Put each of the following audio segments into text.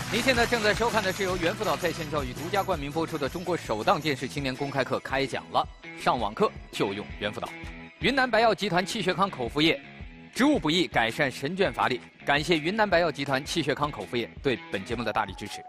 您现在正在收看的是由猿辅导在线教育独家冠名播出的中国首档电视青年公开课开讲了，上网课就用猿辅导。云南白药集团气血康口服液，植物补益改善神倦乏力。感谢云南白药集团气血康口服液对本节目的大力支持。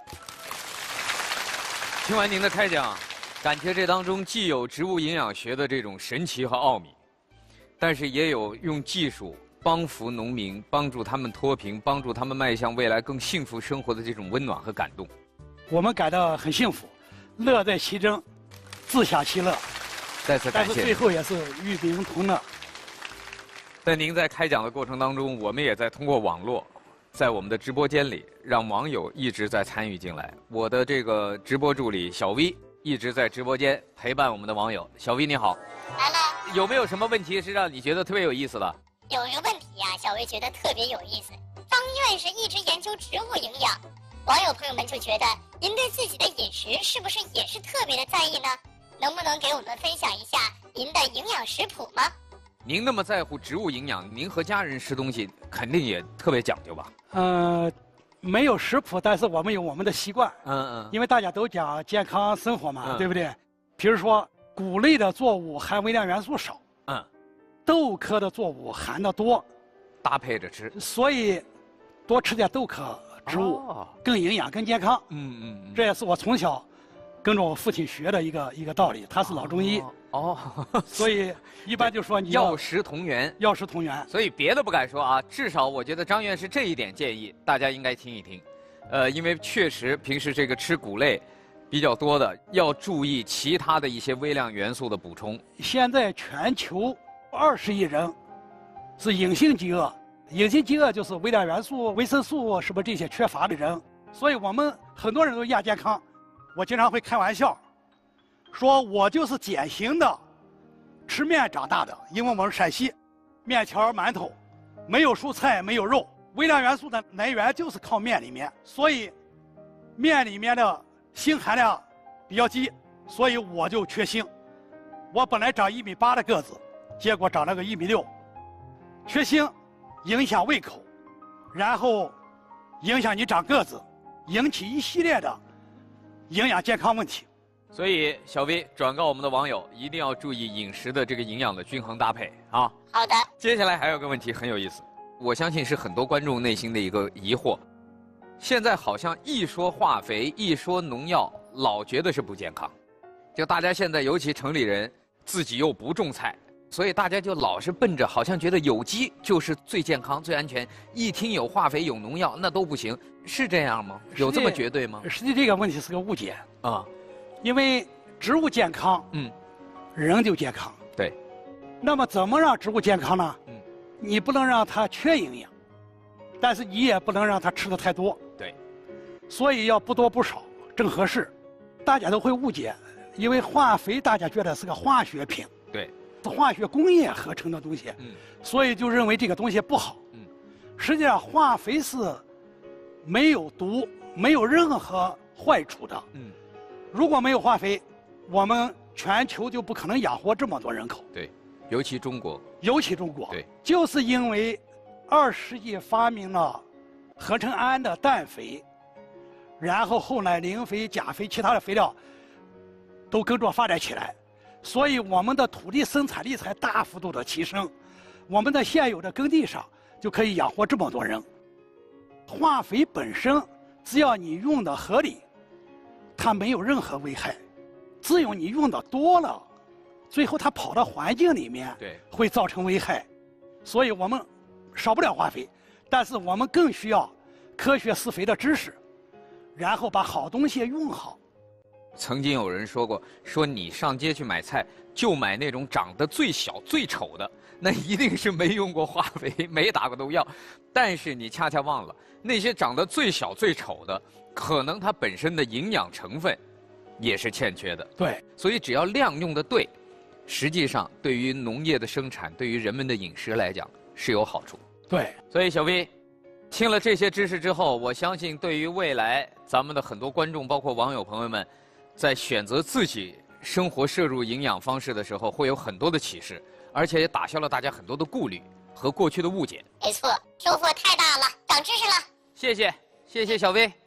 听完您的开讲，感觉这当中既有植物营养学的这种神奇和奥秘，但是也有用技术帮扶农民，帮助他们脱贫，帮助他们迈向未来更幸福生活的这种温暖和感动。 我们感到很幸福，乐在其中，自享其乐。 再次感谢。 但是最后也是与民同乐。 在您在开讲的过程当中，我们也在通过网络，在我们的直播间里，让网友一直在参与进来。我的这个直播助理小 V 一直在直播间陪伴我们的网友。小 V 你好。 来了。 有没有什么问题是让你觉得特别有意思的？ 有一个问题啊，小薇觉得特别有意思。张院士一直研究植物营养，网友朋友们就觉得您对自己的饮食是不是也是特别的在意呢？能不能给我们分享一下您的营养食谱吗？ 您那么在乎植物营养，您和家人吃东西肯定也特别讲究吧？ 没有食谱，但是我们有我们的习惯。因为大家都讲健康生活嘛，对不对？比如说谷类的作物含微量元素少。豆科的作物含的多， 搭配着吃， 所以多吃点豆科植物，更营养、更健康。这也是我从小跟着我父亲学的一个道理。他是老中医，所以一般就说你药食同源， 药食同源。 所以别的不敢说啊，至少我觉得张院士这一点建议大家应该听一听。因为确实平时这个吃谷类比较多的，要注意其他的一些微量元素的补充。 现在全球20亿人是隐性饥饿，隐性饥饿就是微量元素、维生素什么这些缺乏的人，所以我们很多人都亚健康。我经常会开玩笑，说我就是典型的吃面长大的，因为我们是陕西，面条、馒头，没有蔬菜，没有肉，微量元素的来源就是靠面里面，所以面里面的锌含量比较低，所以我就缺锌。我本来长1.8米的个子，结果长了个1.6米，缺锌影响胃口，然后影响你长个子，引起一系列的营养健康问题。 所以小 V 转告我们的网友，一定要注意饮食的这个营养的均衡搭配啊。 好的。 接下来还有个问题很有意思，我相信是很多观众内心的一个疑惑。现在好像一说化肥，一说农药，老觉得是不健康。就大家现在尤其城里人自己又不种菜，所以大家就老是奔着好像觉得有机就是最健康、最安全。一听有化肥、有农药，那都不行，是这样吗？有这么绝对吗？ 实际这个问题是个误解啊， 因为植物健康，人就健康。 对。 那么怎么让植物健康呢？你不能让它缺营养，但是你也不能让它吃的太多。 对。 所以要不多不少，正合适。大家都会误解，因为化肥大家觉得是个化学品。 对。 是化学工业合成的东西，所以就认为这个东西不好。实际上化肥是没有毒、没有任何坏处的。如果没有化肥，我们全球就不可能养活这么多人口。 对，尤其中国。 尤其中国。 对， 就是因为20世纪发明了合成氨的氮肥，然后后来磷肥、钾肥、其他的肥料都跟着发展起来。所以我们的土地生产力才大幅度的提升，我们的现有的耕地上就可以养活这么多人。化肥本身只要你用的合理，它没有任何危害。只有你用的多了，最后它跑到环境里面，会造成危害。所以我们少不了化肥，但是我们更需要科学施肥的知识，然后把好东西用好。 曾经有人说过，说你上街去买菜，就买那种长得最小最丑的，那一定是没用过化肥，没打过农药。但是你恰恰忘了，那些长得最小最丑的，可能它本身的营养成分也是欠缺的。 对， 所以只要量用的对，实际上对于农业的生产，对于人们的饮食来讲是有好处。 对， 所以小 V 听了这些知识之后，我相信对于未来咱们的很多观众，包括网友朋友们，在选择自己生活摄入营养方式的时候，会有很多的启示，而且也打消了大家很多的顾虑和过去的误解。 没错，收获太大了，长知识了。 谢谢小 V，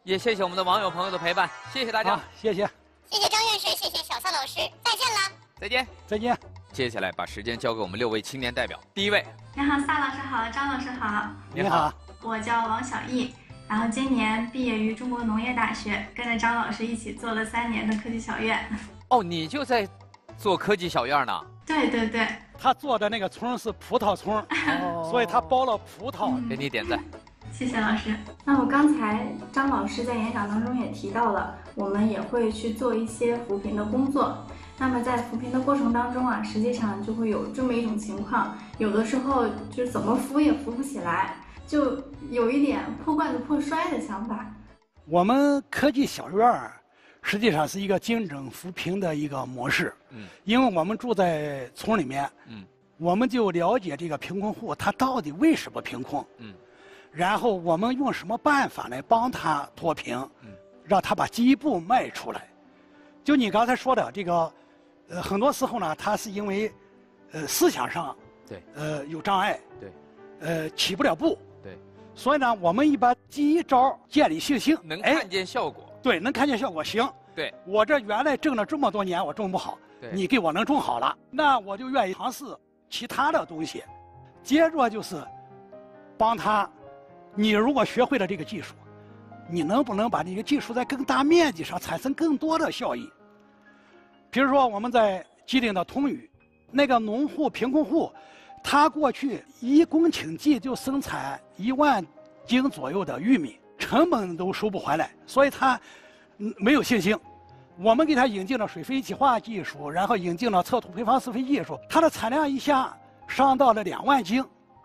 也谢谢我们的网友朋友的陪伴，谢谢大家， 谢谢， 谢谢张院士，谢谢小撒老师，再见了， 再见， 再见。 接下来把时间交给我们6位青年代表，第一位， 你好，撒老师好，张老师好， 你好， 我叫王小艺，然后今年毕业于中国农业大学，跟着张老师一起做了3年的科技小院。 哦，你就在做科技小院呢？ 对对对， 他做的那个村是葡萄村，所以他包了葡萄。 给你点赞。 谢谢老师。那么刚才张老师在演讲当中也提到了，我们也会去做一些扶贫的工作。那么在扶贫的过程当中啊，实际上就会有这么一种情况，有的时候就是怎么扶也扶不起来，就有一点破罐子破摔的想法。 我们科技小院实际上是一个精准扶贫的一个模式。因为我们住在村里面，我们就了解这个贫困户他到底为什么贫困，然后我们用什么办法来帮他脱贫，让他把第一步迈出来。就你刚才说的这个，很多时候呢，他是因为思想上有障碍，起不了步，所以呢，我们一般第一招建立信心， 能看见效果， 对，能看见效果，行， 对， 我这原来种了这么多年我种不好，你给我能种好了，那我就愿意尝试其他的东西。接着就是帮他，你如果学会了这个技术，你能不能把这个技术在更大面积上产生更多的效益？比如说我们在吉林的通宇，那个农户贫困户，他过去1公顷地就生产1万斤左右的玉米，成本都收不回来，所以他没有信心。我们给他引进了水肥一体化技术，然后引进了测土配方施肥技术，他的产量一下上到了2万斤，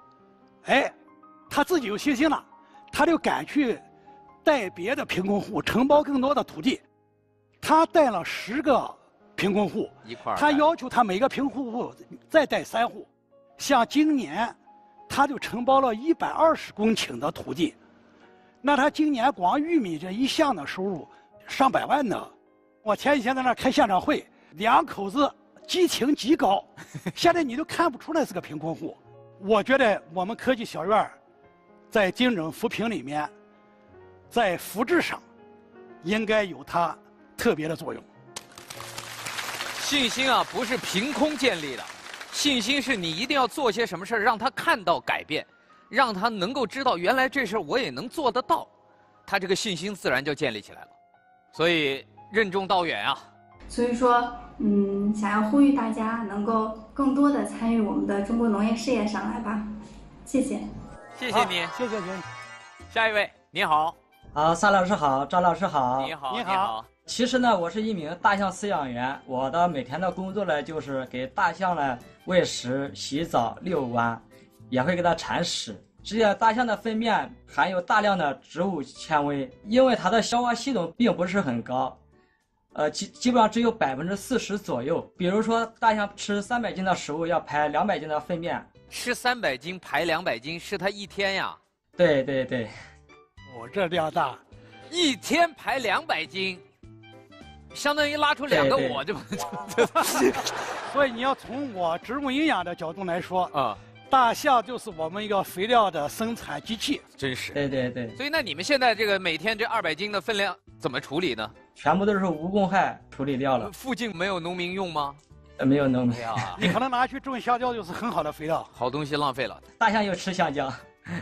他自己有信心了，他就敢去带别的贫困户承包更多的土地。他带了10个贫困户一块儿， 他要求他每个贫困户再带3户。像今年，他就承包了120公顷的土地，那他今年光玉米这一项的收入上百万呢。我前几天在那儿开现场会，2口子激情极高，现在你都看不出来是个贫困户。我觉得我们科技小院在精准扶贫里面，在扶植上应该有它特别的作用。 信心啊，不是凭空建立的，信心是你一定要做些什么事儿，让他看到改变，让他能够知道原来这事儿我也能做得到，他这个信心自然就建立起来了。所以任重道远啊。 所以说，想要呼吁大家能够更多的参与我们的中国农业事业上来吧。谢谢。 谢谢你， 谢谢您。 下一位，你好。 撒老师好，张老师好。 你好， 你好。 其实呢，我是一名大象饲养员，我的每天的工作呢，就是给大象呢喂食、洗澡、遛弯，也会给它铲屎。这些大象的粪便含有大量的植物纤维，因为它的消化系统并不是很高，基本上只有40%左右。比如说，大象吃300斤的食物要排200斤的粪便， 吃300斤排200斤是它一天呀？ 对对对。 我这量大， 一天排200斤，相当于拉出2个我就。 所以你要从我植物营养的角度来说啊， 大象就是我们一个肥料的生产机器。 真是。 对对对。 所以那你们现在这个每天这200斤的分量怎么处理呢？ 全部都是无公害处理掉了。 附近没有农民用吗？ 没有农民。 你可能拿去种香蕉就是很好的肥料。 好东西浪费了。 大象又吃香蕉。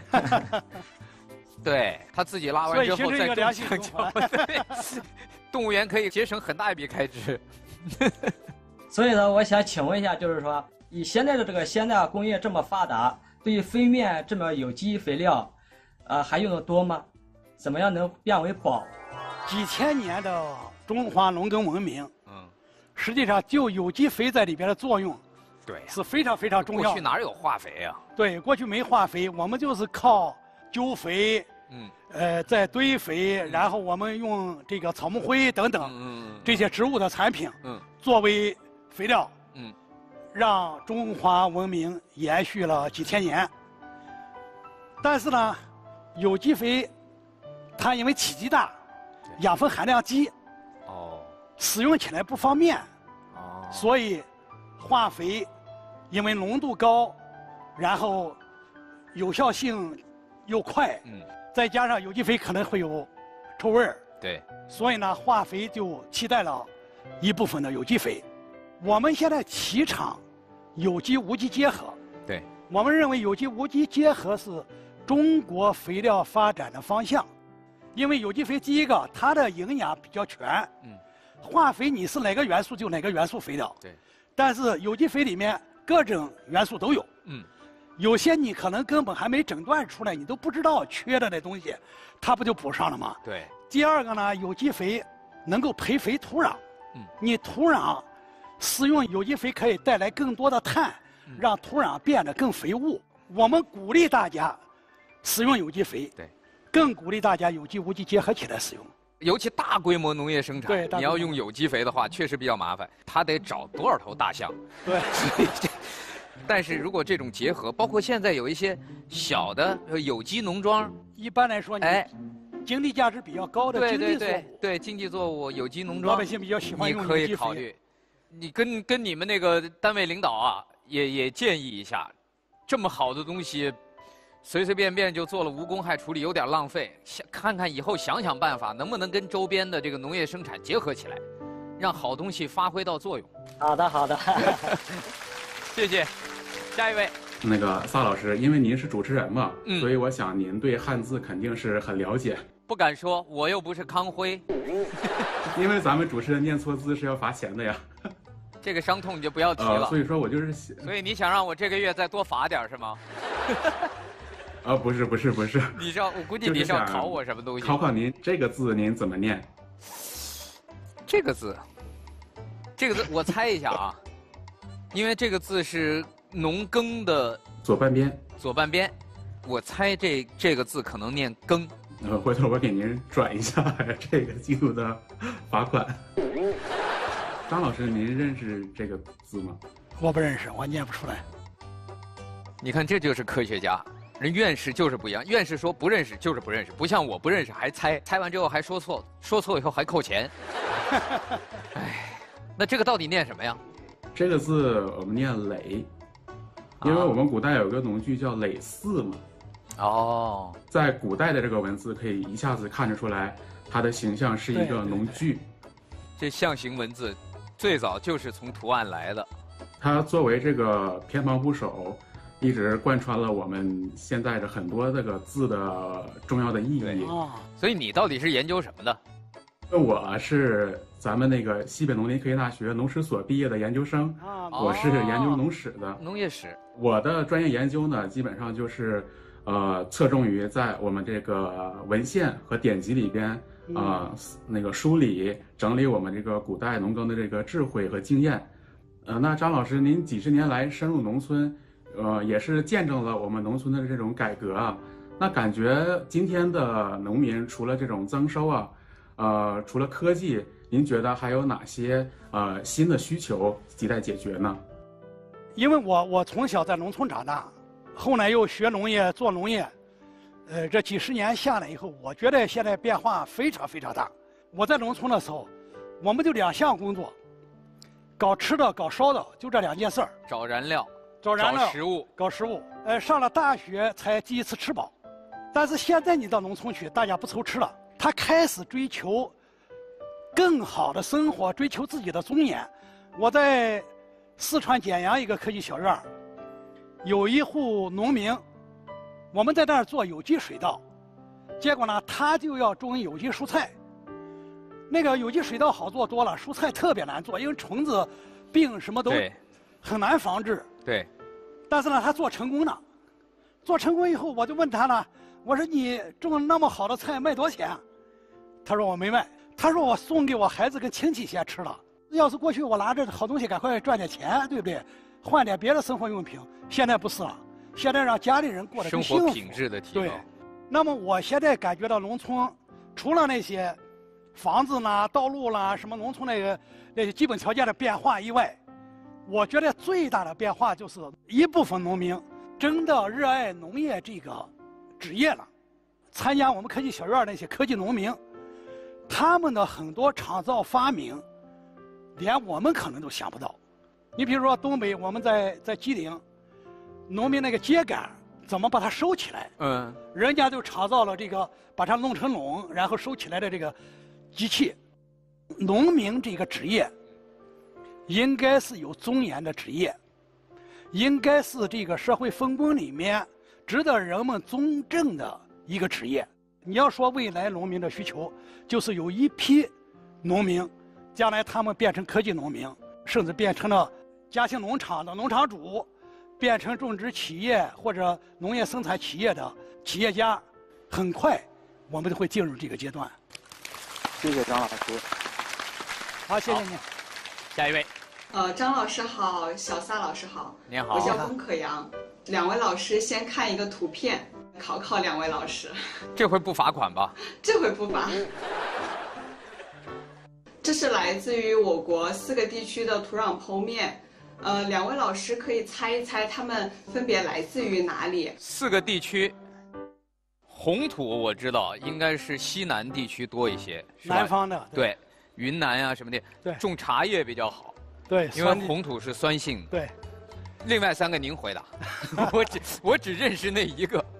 对，他自己拉完之后再种香蕉。对，动物园可以节省很大一笔开支。 所以呢，我想请问一下，就是说，以现在的这个现代工业这么发达，对于粪便这么有机肥料，还用的多吗？怎么样能变为宝？ 几千年的中华农耕文明，实际上就有机肥在里边的作用， 对， 是非常非常重要。 过去哪有化肥啊？ 对，过去没化肥，我们就是靠揪肥，再堆肥，然后我们用这个草木灰等等，这些植物的产品，作为肥料，让中华文明延续了几千年。但是呢，有机肥，它因为体积大，养分含量低，使用起来不方便，所以化肥因为浓度高，然后有效性又快，再加上有机肥可能会有臭味儿。 对， 所以呢，化肥就替代了一部分的有机肥。我们现在提倡有机无机结合。 对， 我们认为有机无机结合是中国肥料发展的方向。因为有机肥第一个，它的营养比较全。化肥你是哪个元素就哪个元素肥料。 对。 但是有机肥里面各种元素都有。有些你可能根本还没诊断出来，你都不知道缺的那东西，它不就补上了吗？ 对。 第二个呢，有机肥能够培肥土壤。你土壤使用有机肥可以带来更多的碳，让土壤变得更肥沃。我们鼓励大家使用有机肥， 对， 更鼓励大家有机无机结合起来使用。 尤其大规模农业生产， 对， 你要用有机肥的话，确实比较麻烦，他得找多少头大象？ 对， 所以但是如果这种结合，包括现在有一些小的有机农庄， 一般来说，经济价值比较高的经济作物， 对经济作物有机农庄， 老百姓比较喜欢用你可以考虑。你跟你们那个单位领导啊，也建议一下，这么好的东西，随随便便就做了无公害处理，有点浪费。看看以后想想办法，能不能跟周边的这个农业生产结合起来，让好东西发挥到作用。 好的，好的， 谢谢。下一位。 那个萨老师，因为您是主持人嘛，所以我想您对汉字肯定是很了解。 不敢说，我又不是康辉。 因为咱们主持人念错字是要罚钱的呀。 这个伤痛你就不要提了。 所以说我就是。 所以你想让我这个月再多罚点是吗？ 不是。 你是要，我估计你是要考我什么东西？ 考考您这个字您怎么念？ 这个字我猜一下啊，因为这个字是农耕的左半边， 我猜这个字可能念耕。 回头我给您转一下这个季度的罚款。张老师，您认识这个字吗？ 我不认识，我念不出来。 你看，这就是科学家，人院士就是不一样。院士说不认识就是不认识，不像我不认识还猜，猜完之后还说错，说错以后还扣钱。哎，那这个到底念什么呀？ 这个字我们念耒，因为我们古代有个农具叫耒耜嘛。 哦， 在古代的这个文字可以一下子看得出来，它的形象是一个农具。 这象形文字最早就是从图案来的。 它作为这个偏旁部首，一直贯穿了我们现在的很多这个字的重要的意义。 所以你到底是研究什么的？ 我是咱们那个西北农林科技大学农史所毕业的研究生，我是研究农史的。 农业史。我的专业研究呢，基本上就是侧重于在我们这个文献和典籍里边那个梳理整理我们这个古代农耕的这个智慧和经验。那张老师，您几十年来深入农村，也是见证了我们农村的这种改革啊。那感觉今天的农民除了这种增收啊，除了科技，您觉得还有哪些新的需求亟待解决呢？ 因为我从小在农村长大，后来又学农业做农业，这几十年下来以后，我觉得现在变化非常非常大。我在农村的时候，我们就2项工作，搞吃的搞烧的，就这2件事儿。 找燃料， 找食物， 搞食物。上了大学才第一次吃饱，但是现在你到农村去，大家不愁吃了，他开始追求更好的生活，追求自己的尊严。我在四川简阳一个科技小院，有一户农民，我们在那儿做有机水稻，结果呢，他就要种有机蔬菜。那个有机水稻好做多了，蔬菜特别难做，因为虫子、病什么都很难防治。 对。 但是呢，他做成功了。做成功以后，我就问他了，我说你种那么好的菜卖多少钱？他说我没卖，他说我送给我孩子跟亲戚先吃了。要是过去我拿着好东西赶快赚点钱，对不对？换点别的生活用品。现在不是了，现在让家里人过得更幸福， 生活品质的提高。 对。那么我现在感觉到农村，除了那些房子啦、道路啦、什么农村那些基本条件的变化以外，我觉得最大的变化就是一部分农民真的热爱农业这个职业了。参加我们科技小院那些科技农民，他们的很多创造发明，连我们可能都想不到。你比如说东北，我们在吉林，农民那个秸秆怎么把它收起来。人家就创造了这个把它弄成垄，然后收起来的这个机器。农民这个职业应该是有尊严的职业，应该是这个社会分工里面值得人们尊重的一个职业。你要说未来农民的需求，就是有一批农民，将来他们变成科技农民，甚至变成了家庭农场的农场主，变成种植企业或者农业生产企业的企业家，很快我们就会进入这个阶段。 谢谢张老师。 好，谢谢你。 下一位。 张老师好，小撒老师好。 您好。 我叫龚可阳。两位老师先看一个图片，考两位老师。 这回不罚款吧？ 这回不罚。这是来自于我国4个地区的土壤剖面。两位老师可以猜一猜，它们分别来自于哪里 ？4个地区，红土我知道应该是西南地区多一些， 南方的。 对，云南啊什么的， 对， 种茶叶比较好。 对， 因为红土是酸性的。 对。 另外3个您回答，我只认识那一个。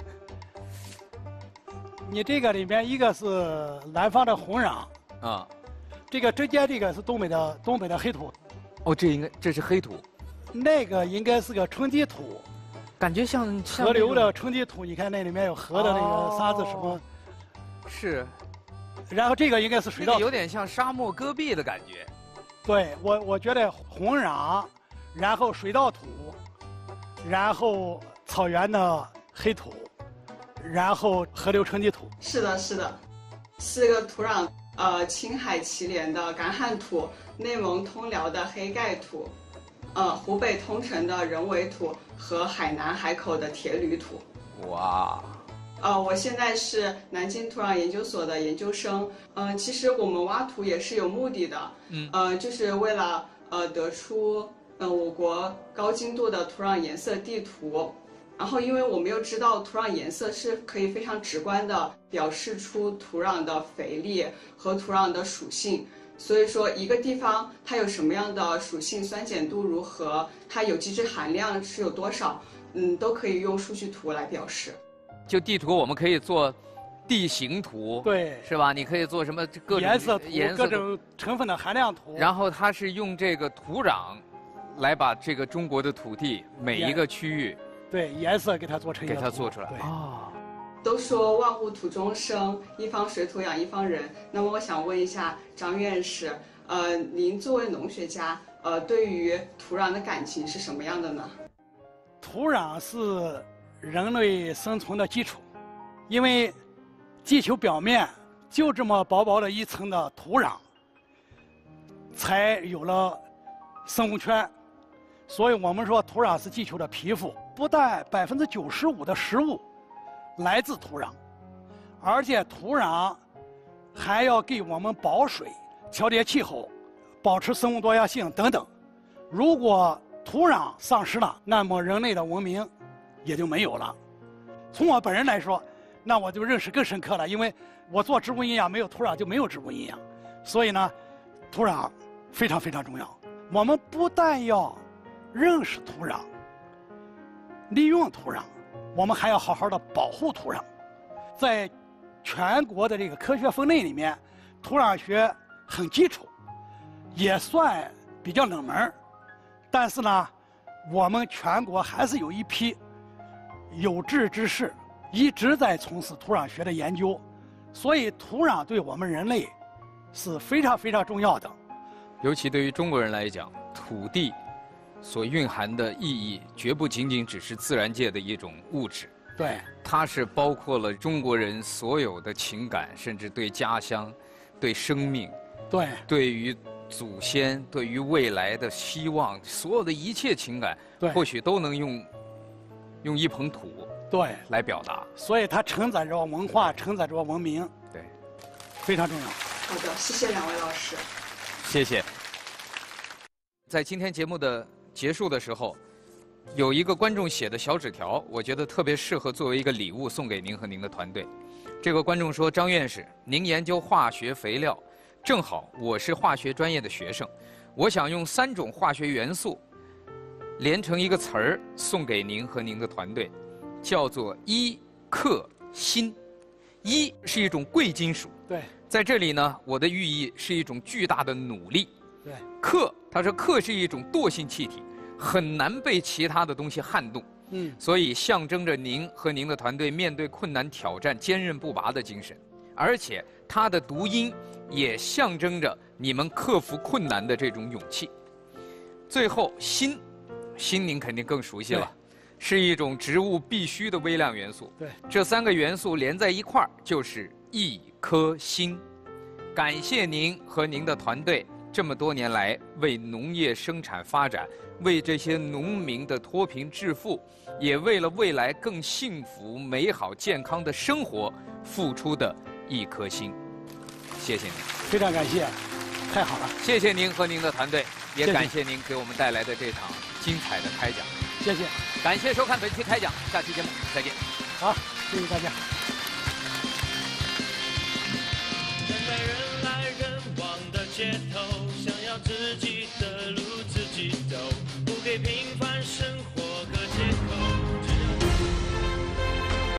你这个里面一个是南方的红壤啊， 这个中间这个是东北的黑土。 哦，这是黑土， 那个应该是个沉积土， 感觉像河流的沉积土。你看那里面有河的那个沙子什么。 是。 然后这个应该是水稻土， 有点像沙漠戈壁的感觉。 对，我觉得红壤，然后水稻土，然后草原的黑土，然后河流沉积土。 是的，是的，4个土壤，青海祁连的干旱土，内蒙通辽的黑盖土，湖北通城的人为土和海南海口的铁铝土。 哇！ 我现在是南京土壤研究所的研究生。其实我们挖土也是有目的的，就是为了得出我国高精度的土壤颜色地图。然后，因为我们又知道土壤颜色是可以非常直观的表示出土壤的肥力和土壤的属性，所以说一个地方它有什么样的属性，酸碱度如何，它有机质含量是有多少，都可以用数据图来表示。 就地图我们可以做地形图， 对， 是吧？你可以做什么各种颜色图、各种成分的含量图。 然后它是用这个土壤来把这个中国的土地每一个区域， 对，颜色给它做成一个图， 给它做出来。 都说万物土中生，一方水土养一方人。那么我想问一下张院士，您作为农学家，对于土壤的感情是什么样的呢？ 土壤是人类生存的基础，因为地球表面就这么薄薄的一层的土壤，才有了生物圈。所以我们说土壤是地球的皮肤，不但95%的食物来自土壤，而且土壤还要给我们保水、调节气候、保持生物多样性等等。如果土壤丧失了，那么人类的文明也就没有了。从我本人来说，那我就认识更深刻了，因为我做植物营养，没有土壤就没有植物营养，所以呢，土壤非常非常重要。我们不但要认识土壤、利用土壤，我们还要好好的保护土壤。在全国的这个科学分类里面，土壤学很基础，也算比较冷门，但是呢，我们全国还是有一批有志之士一直在从事土壤学的研究，所以土壤对我们人类是非常非常重要的。 尤其对于中国人来讲，土地所蕴含的意义绝不仅仅只是自然界的一种物质， 对， 它是包括了中国人所有的情感，甚至对家乡、对生命、对于祖先、对于未来的希望，所有的一切情感，或许都能用一捧土来表达。 所以它承载着文化，承载着文明， 对， 非常重要。 好的，谢谢两位老师。 谢谢。在今天节目的结束的时候，有一个观众写的小纸条，我觉得特别适合作为一个礼物送给您和您的团队。这个观众说：“张院士，您研究化学肥料，正好我是化学专业的学生，我想用3种化学元素连成一个词儿送给您和您的团队。 叫做一克锌。一是一种贵金属， 对， 在这里呢，我的寓意是一种巨大的努力。 对， 克，他说克是一种惰性气体，很难被其他的东西撼动。所以象征着您和您的团队面对困难挑战坚韧不拔的精神，而且它的读音也象征着你们克服困难的这种勇气。最后锌，锌您肯定更熟悉了。是一种植物必需的微量元素。 对， 这3个元素连在一块儿就是一颗锌。感谢您和您的团队这么多年来为农业生产发展、为这些农民的脱贫致富，也为了未来更幸福、美好、健康的生活付出的一颗心。谢谢您， 非常感谢，太好了。 谢谢您和您的团队，也感谢您给我们带来的这场精彩的开讲。 谢谢， 感谢收看本期开讲，下期节目再见。 好，谢谢大家。 站在人来人往的街头，想要自己的